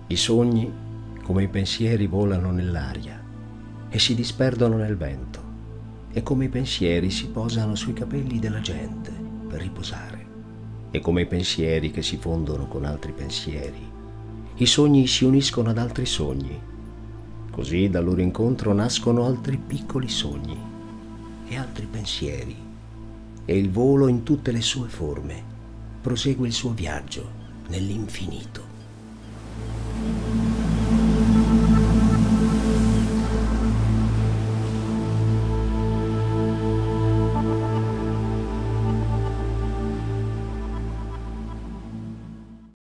I sogni, come i pensieri, volano nell'aria e si disperdono nel vento, e come i pensieri si posano sui capelli della gente per riposare, e come i pensieri che si fondono con altri pensieri, i sogni si uniscono ad altri sogni. Così dal loro incontro nascono altri piccoli sogni e altri pensieri, e il volo in tutte le sue forme prosegue il suo viaggio nell'infinito.